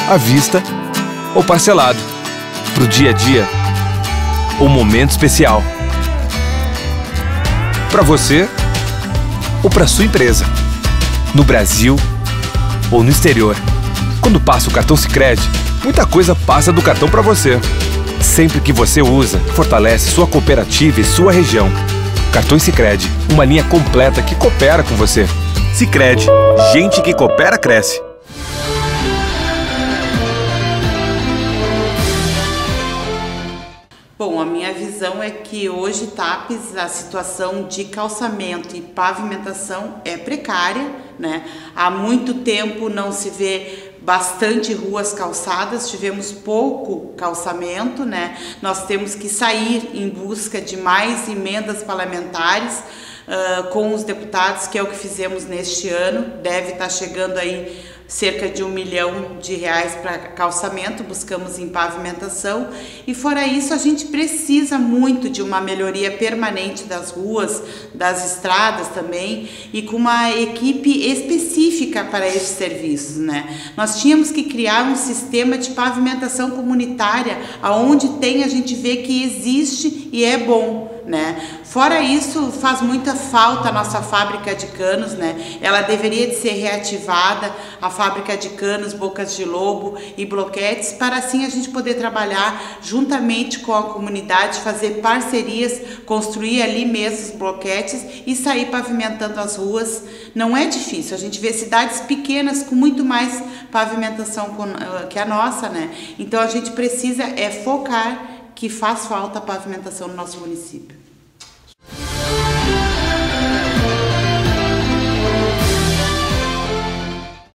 à vista ou parcelado, pro dia a dia ou momento especial. Para você ou para sua empresa, no Brasil ou no exterior. Quando passa o cartão Sicredi, muita coisa passa do cartão para você. Sempre que você usa, fortalece sua cooperativa e sua região. Cartões Sicredi, uma linha completa que coopera com você. Sicredi, gente que coopera cresce. Bom, a minha visão é que hoje, TAPES, a situação de calçamento e pavimentação é precária, né? Há muito tempo não se vê bastante ruas calçadas, tivemos pouco calçamento, né? Nós temos que sair em busca de mais emendas parlamentares com os deputados, que é o que fizemos neste ano. Deve estar chegando aí cerca de R$1 milhão para calçamento, buscamos em pavimentação, e fora isso a gente precisa muito de uma melhoria permanente das ruas, das estradas também, e com uma equipe específica para esses serviços, né? Nós tínhamos que criar um sistema de pavimentação comunitária, aonde a gente vê que existe e é bom, né? Fora isso, faz muita falta a nossa fábrica de canos, né? Ela deveria de ser reativada, a fábrica de canos, bocas de lobo e bloquetes, para assim a gente poder trabalhar juntamente com a comunidade, fazer parcerias, construir ali mesmo os bloquetes e sair pavimentando as ruas. Não é difícil, a gente vê cidades pequenas com muito mais pavimentação que a nossa, né? Então a gente precisa focar que faz falta a pavimentação no nosso município.